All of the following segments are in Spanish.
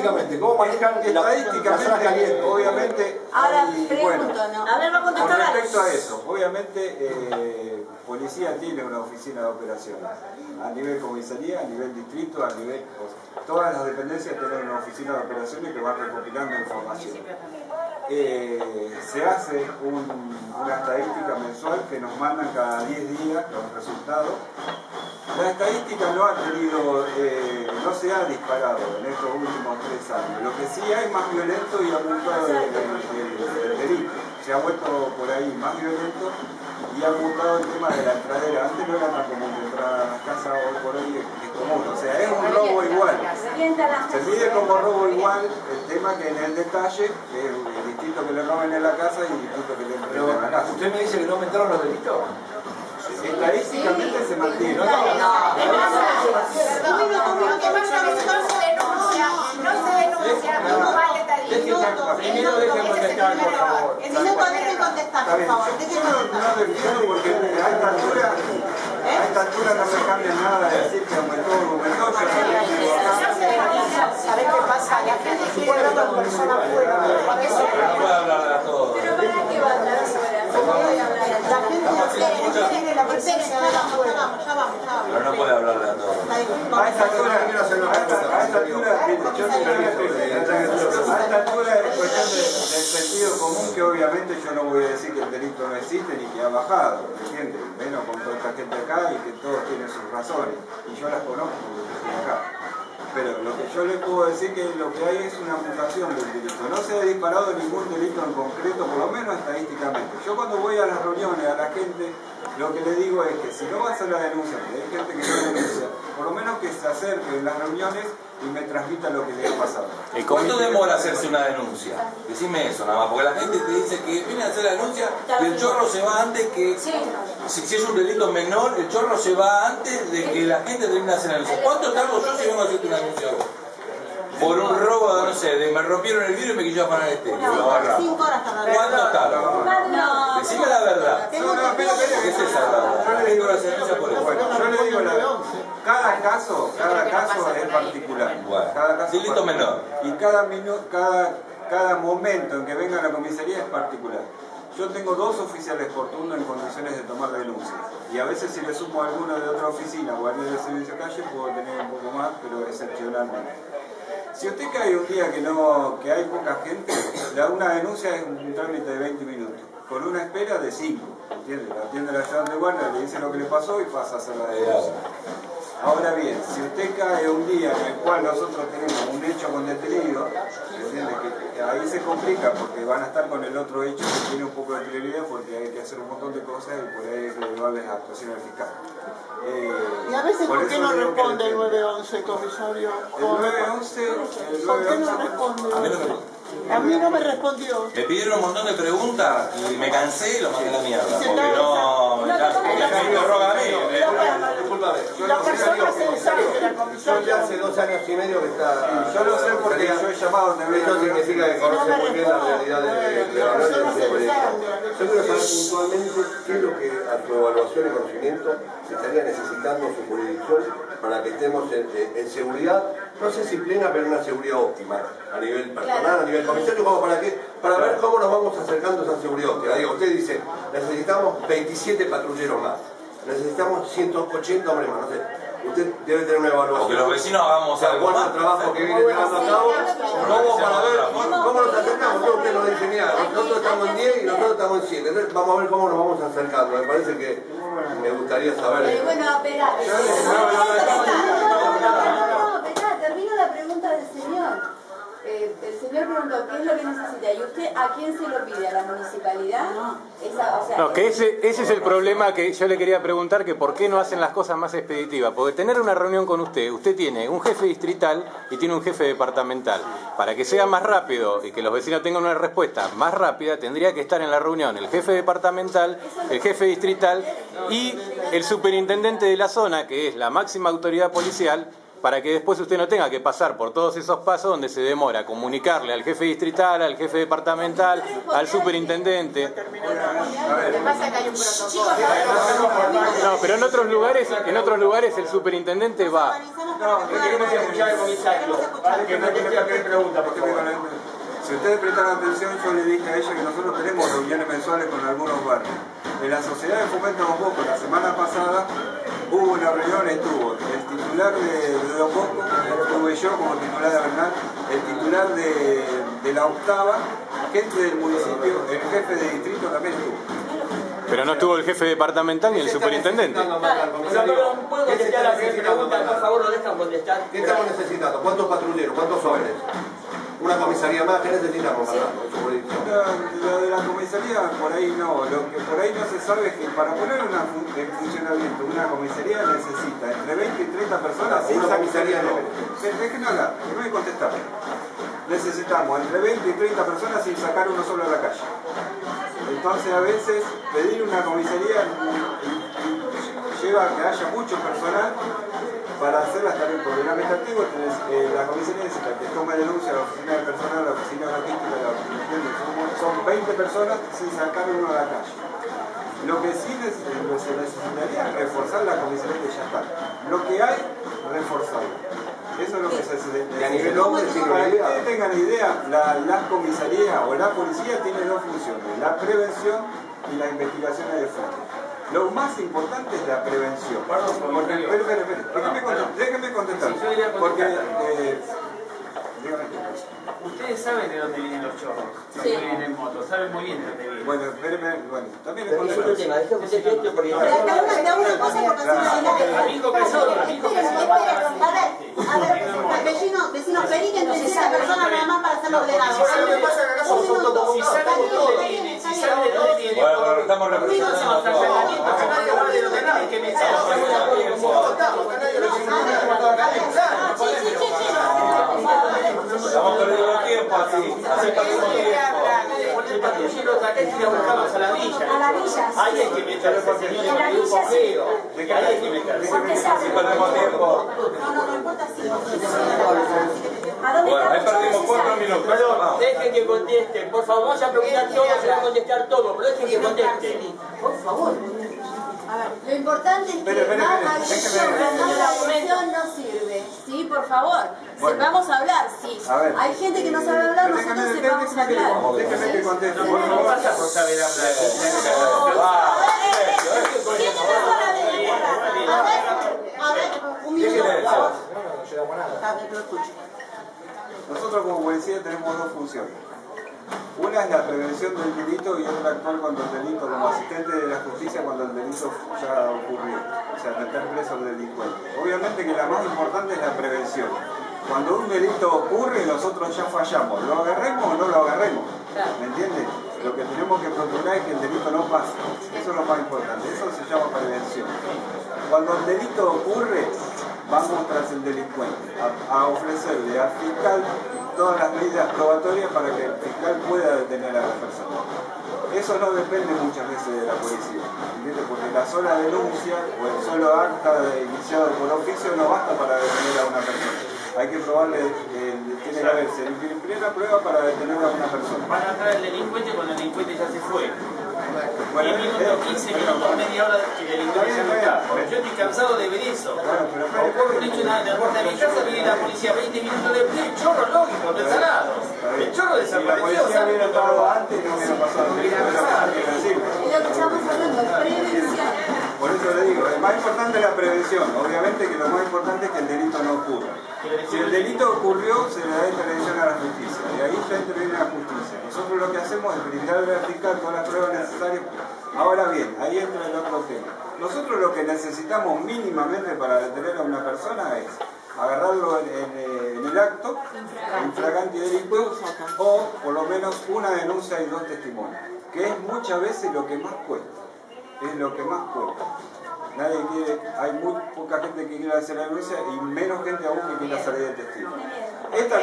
estadísticamente, ¿cómo manejan Estadísticamente, obviamente... Ahora pregunto, bueno, ¿no? A ver, va a contestar. con respecto a eso, obviamente, policía tiene una oficina de operaciones. A nivel comisaría, a nivel distrito, a nivel... todas las dependencias tienen una oficina de operaciones que van recopilando información. Se hace una estadística mensual que nos mandan cada 10 días los resultados. La estadística no ha tenido, no se ha disparado en estos últimos 3 años. Lo que sí hay más violento y aumentado el delito. Se ha vuelto por ahí más violento y ha mutado el tema de la entradera. Antes no era tan común entrar a las casas, hoy por hoy es común. O sea, es un robo igual. Se mide como robo igual, el tema que en el detalle es distinto que le roben en la casa y distinto que le roben en la casa. ¿Usted me dice que no aumentaron los delitos? Estadísticamente se mantiene. No se denuncia, no vale estadística. Primero dejen contestar, por favor. Minuto, dejen contestar, por favor. No defiendo porque a esta altura no me cambia nada decir que aumentó. ¿Sabés qué pasa? La gente quiere ver a persona afuera. No puede hablarle a todos. Pero ¿para qué va a hablar afuera? La gente quiere la presencia de afuera. Ya vamos. Pero no puede hablarle a todos. A esta altura es cuestión del sentido común que obviamente yo no voy a decir que el delito no existe ni que ha bajado, ¿entiendes? Menos con toda esta gente acá y que todos tienen sus razones. Y yo las conozco porque estoy acá. Pero lo que yo les puedo decir que lo que hay es una mutación del delito. No se ha disparado ningún delito en concreto, por lo menos estadísticamente. Yo cuando voy a las reuniones a la gente, lo que le digo es que si no va a hacer la denuncia, porque hay gente que no denuncia, por lo menos que se acerque en las reuniones y me transmita lo que le ha pasado. ¿Y cuánto demora hacerse una denuncia? Decime eso nada más, porque la gente te dice que viene a hacer la denuncia y el chorro se va antes que... Si es un delito menor, el chorro se va antes de que la gente termine de hacer la denuncia. ¿Cuánto tardo yo si vengo a hacerte una denuncia vos? Por un robo, no sé, me rompieron el vidrio y me quilló a parar este. 5 horas tardaron. ¿Cuánto tardo? No. Decime la verdad. ¿Qué es esa verdad? Yo le digo la denuncia por eso. Bueno, yo le digo la verdad. Cada caso es particular. Cada caso es Delito menor. Y cada momento en que venga a la comisaría es particular. Yo tengo 2 oficiales por turno en condiciones de tomar denuncias. Y a veces si le sumo a alguno de otra oficina o a alguien de servicio de calle puedo tener un poco más, pero excepcionalmente. Si usted cae un día que hay poca gente, una denuncia es un trámite de 20 minutos, con una espera de 5, ¿entiende? La atiende la ayudante de guardia, le dice lo que le pasó y pasa a hacer la denuncia. Ahora bien, si usted cae un día en el cual nosotros tenemos un hecho con detenido, ¿entiende? Que ahí se complica porque van a estar con el otro hecho que tiene un poco de prioridad porque hay que hacer un montón de cosas y por ahí hay que llevarles a actuación al fiscal. Y a veces, ¿por qué no responde el 911, comisario? El 911... ¿Por qué no responde? A mí no me respondió. Me pidieron un montón de preguntas y me cansé y lo mandé a la mierda. Porque no... Ya me roga a mí. Disculpame. La persona se sabe de la comisión. Yo ya hace 2 años y medio que está... Yo lo sé porque yo he llamado también. Esto significa que conoce muy bien la realidad de la noche. Yo quiero saber puntualmente qué es lo que a tu evaluación y conocimiento se estaría necesitando su jurisdicción para que estemos en seguridad, no sé si plena, pero una seguridad óptima a nivel personal, a nivel comisario, como para ver cómo nos vamos acercando a esa seguridad óptima. Digo, usted dice, necesitamos 27 patrulleros más, necesitamos 180 hombres más, no sé. Usted debe tener una evaluación. O que los vecinos hagamos algo más. Trabajo que viene llevando a cabo, para ver cómo nos acercamos. Usted nos dice, mira, nosotros estamos en 10 y nosotros estamos en 7. Entonces vamos a ver cómo nos vamos acercando. Me parece que me gustaría saber. Bueno, espera. Termino la pregunta del señor. El señor preguntó qué es lo que necesita y usted a quién se lo pide, a la municipalidad. No, que ese es el problema que yo le quería preguntar, que por qué no hacen las cosas más expeditivas. Porque tener una reunión con usted tiene un jefe distrital y tiene un jefe departamental. Para que sea más rápido y que los vecinos tengan una respuesta más rápida, tendría que estar en la reunión el jefe departamental, el jefe distrital y el superintendente de la zona, que es la máxima autoridad policial, para que después usted no tenga que pasar por todos esos pasos donde se demora comunicarle al jefe distrital, al jefe departamental, al superintendente. Lo que pasa es que hay un protocolo. No, pero en otros lugares el superintendente va. No, queremos escuchar al comisario. ¿Qué pregunta, por favor? Si ustedes prestan atención, yo le dije a ella que nosotros tenemos reuniones mensuales con algunos barrios. En la Sociedad de Fomento Don Bosco, la semana pasada, hubo una reunión, estuvo el titular de Don Bosco, estuve yo como titular de Bernal, el titular de la octava, gente del municipio, el jefe de distrito también estuvo. Pero no estuvo el jefe departamental ni el superintendente. ¿Puedo contestar la pregunta? Por favor, lo dejan contestar. ¿Qué estamos necesitando? ¿Cuántos patrulleros? ¿Cuántos jóvenes? Una comisaría más, ¿qué necesitamos, Fernando? Lo de la comisaría, por ahí no. Lo que por ahí no se sabe es que para poner en funcionamiento una comisaría necesita entre 20 y 30 personas. Una comisaría no. Déjenme hablar, que no me contestar. Necesitamos entre 20 y 30 personas sin sacar uno solo a la calle. Entonces a veces pedir una comisaría lleva a que haya mucho personal para hacer las tareas. Porque en administrativo la comisaría necesita que tome denuncia a la oficina de personal, a la oficina logística, son 20 personas sin sacar uno a la calle. Lo que sí se necesitaría es reforzar la comisaría que ya está. Lo que hay, reforzarla. Eso es lo que se necesita. Y a nivel hombre, para que ustedes tengan idea, la comisaría o la policía tiene dos funciones: la prevención y la investigación de fondo. Lo más importante es la prevención. Déjenme contestar. Porque, ustedes saben de dónde vienen los chorros. Sí. Vienen en moto, saben muy bien de dónde vienen. bueno, también les Pero es contesto. otro tema, déjame hacer esto porque... Una cosa porque Amigo Pesoro, amigo Pesoro. a ver, vecinos, pedí que entre 7 personas nada más para hacerlo ordenado. Si saben de dónde vienen, si saben de dónde vienen... Bueno, pero estamos representando a todos. Estamos perdiendo tiempo así perdemos tiempo. El patrullero acá hay que ir a buscarlos a la villa. A la villa. Ahí hay que meterse porque En la tiene un villa, cogeo. Ahí hay que meterse. Porque sabe. Así perdemos tiempo. No importa si. ¿A dónde Bueno, ahí están los perdimos chorros? 4 minutos. Perdón, Vamos. dejen que contesten. Por favor, vamos a preguntar todo, se va a contestar todo, pero dejen que contesten. Por favor. A ver, lo importante es que más agresión no sirve. Sí, por favor. Bueno. Sepamos hablar, sí. A ver. Hay gente que no sabe hablar, nosotros sepamos hablar. Déjenme que conteste, por No favor. pasa por saber hablar. A ver, un minuto, Déjenle por favor. eso. Lo escucho. Nosotros como policía tenemos dos funciones. Una es la prevención del delito y otra actuar contra el delito como asistente de la justicia cuando el delito ya ocurrió, o sea, meter preso al delincuente. Obviamente que la más importante es la prevención. Cuando un delito ocurre, nosotros ya fallamos, lo agarremos o no lo agarremos, ¿me entiendes? Lo que tenemos que procurar es que el delito no pase, eso es lo más importante, eso se llama prevención. Cuando el delito ocurre, vamos tras el delincuente, a ofrecerle al fiscal todas las medidas probatorias para que el fiscal pueda detener a la persona. Eso no depende muchas veces de la policía, ¿entiendes? Porque la sola denuncia o el solo acta iniciado por oficio no basta para detener a una persona. Hay que probarle, tiene que haberse primera prueba para detener a una persona. Van a traer al delincuente cuando el delincuente ya se fue. Bueno, 10 minutos, 15 minutos, media hora que el delincuente ya no está. Yo estoy cansado de ver eso. Ocurre un hecho en la puerta de mi casa, viene la policía 20 minutos después, el chorro lógico, no está nada. El chorro si la desapareció. policía hubiera estado antes, no hubiera pasado el delito, era más irreversible. Es lo que estamos hablando, prevención. Por eso le digo, lo más importante es la prevención. Obviamente que lo más importante es que el delito no ocurra. Si el delito ocurrió, se le da intervención a la justicia. Y ahí ya interviene la justicia. Nosotros lo que hacemos es brindarle al fiscal todas las pruebas necesarias. Ahora bien, ahí entra el otro tema. Nosotros lo que necesitamos mínimamente para detener a una persona es agarrarlo en el acto, infragante delicto, o por lo menos una denuncia y 2 testimonios. Que es muchas veces lo que más cuesta. Es lo que más cuesta. Nadie quiere, hay muy poca gente que quiera hacer la denuncia y menos gente aún que quiera salir de testigo. Esta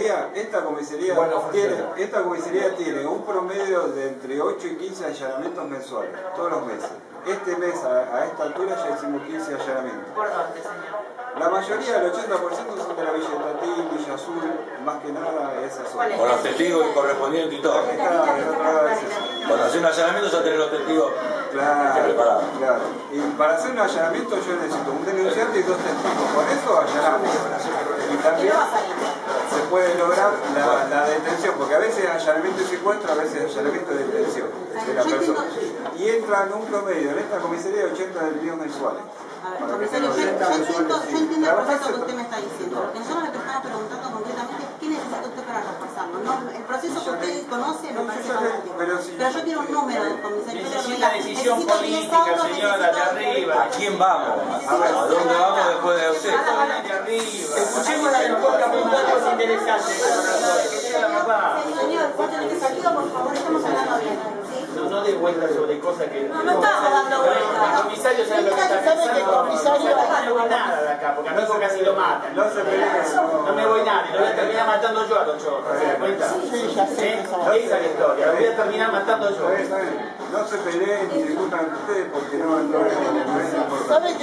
comisaría tiene un promedio de entre 8 y 15 allanamientos mensuales, todos los meses. Este mes, a esta altura, ya hicimos 15 allanamientos. ¿Por dónde, señor? La mayoría, el 80% son de la Villa Tatín, Villa Azul, más que nada esa zona. Con los testigos correspondientes y todo. Esta es otra vez eso. Cuando hace un allanamiento ya tenés los testigos Claro. Y para hacer un allanamiento yo necesito un denunciante y 2 testigos. Con eso allanamos. Y también se puede lograr la detención, porque a veces allanamiento y secuestro, a veces allanamiento y detención de la persona. Y entran un promedio en esta comisaría de 80 desvíos mensuales. A ver, comisario, yo entiendo el proceso que usted me está diciendo. Lo que nosotros le estamos preguntando concretamente es qué necesita usted para repasarlo. No, el proceso que usted conoce me parece fantástico. Pero yo quiero un número del comisario. Necesita decisión política, señora, de arriba. ¿A quién vamos? ¿A dónde vamos después de usted? De arriba. Escuchemos la respuesta puntual interesante. Señor, vos tenés que salir, por favor, estamos hablando bien. No de vueltas sobre cosas que... No estamos dando vueltas. El comisario sabe lo que está pensando. No me voy nada de acá, porque a mí casi lo matan. No me voy nada, y lo voy a terminar matando yo a los chorros. ¿Se da cuenta? Sí, ya sé. Esa es la historia, lo voy a terminar matando yo. No se peleen ni discutan ustedes porque no es importante.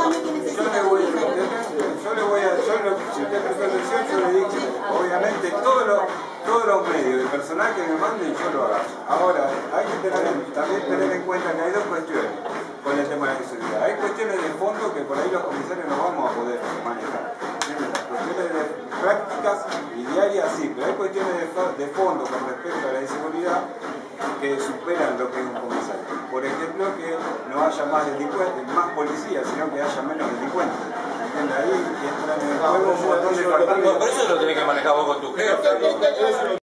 Si usted prestó atención, yo le dije, obviamente todos los medios, el personal que me manden, yo lo hago. Ahora, hay que también tener en cuenta que hay 2 cuestiones con el tema de la inseguridad. Hay cuestiones de fondo que por ahí los comisarios no vamos a poder manejar. Las cuestiones de prácticas y diarias sí, pero hay cuestiones de fondo con respecto a la inseguridad que superan lo que es un comisario. Por ejemplo, que no haya más delincuentes, más policías, sino que haya menos delincuentes. Ahí entran en el juego un montón de factores. Por eso lo tenés que manejar vos con tu jefe.